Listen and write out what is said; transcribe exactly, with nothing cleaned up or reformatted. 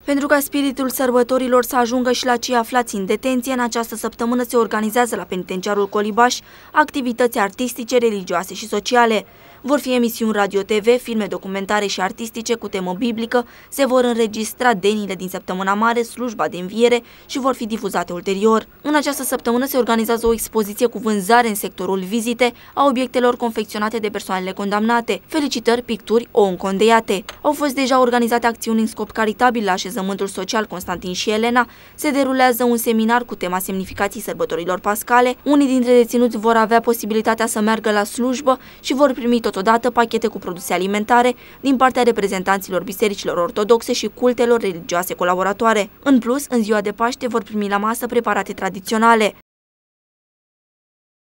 Pentru ca spiritul sărbătorilor să ajungă și la cei aflați în detenție, în această săptămână se organizează la penitenciarul Colibaș activități artistice, religioase și sociale. Vor fi emisiuni radio-T V, filme documentare și artistice cu temă biblică, se vor înregistra denile din săptămâna mare, slujba de înviere și vor fi difuzate ulterior. În această săptămână se organizează o expoziție cu vânzare în sectorul vizite a obiectelor confecționate de persoanele condamnate, felicitări, picturi, ou încondeiate. Au fost deja organizate acțiuni în scop caritabil la așezământul social Constantin și Elena, se derulează un seminar cu tema semnificației sărbătorilor pascale, unii dintre deținuți vor avea posibilitatea să meargă la slujbă și vor primi totodată pachete cu produse alimentare din partea reprezentanților bisericilor ortodoxe și cultelor religioase colaboratoare. În plus, în ziua de Paște vor primi la masă preparate tradiționale.